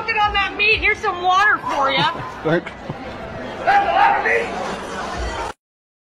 choking on that meat. Here's some water for you. Thanks.